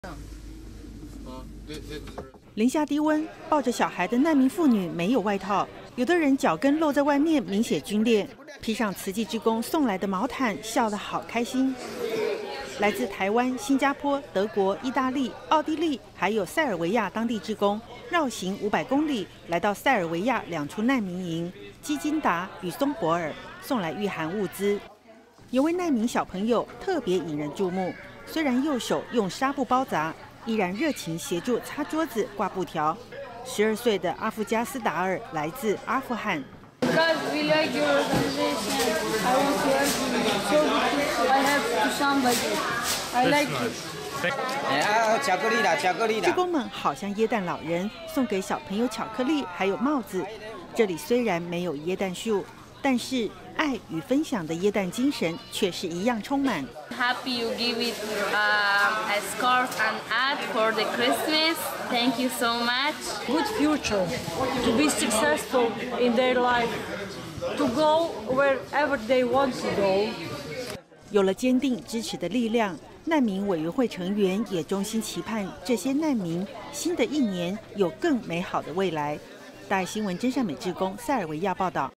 零下低温，抱着小孩的难民妇女没有外套，有的人脚跟露在外面，明显皲裂。披上慈济志工送来的毛毯，笑得好开心。来自台湾、新加坡、德国、意大利、奥地利，还有塞尔维亚当地志工，绕行500公里，来到塞尔维亚2处难民营基金达与松博尔，送来御寒物资。有位难民小朋友特别引人注目，虽然右手用纱布包扎，依然热情协助擦桌子、挂布条。12岁的阿夫加斯达尔来自阿富汗。 Because we like your organization, I want to help you. So I have to somebody. I like it. 巧克力啦，巧克力啦！ 志工们好像耶诞老人，送给小朋友巧克力，还有帽子。这里虽然没有耶诞树，但是爱与分享的耶诞精神却是一样充满。 Happy you give it a scarf and hat for the Christmas. Thank you so much. Good future, to be successful in their life, to go wherever they want to go. 有了坚定支持的力量，难民委员会成员也衷心期盼这些难民新的一年有更美好的未来。大爱新闻真善美志工塞尔维亚报道。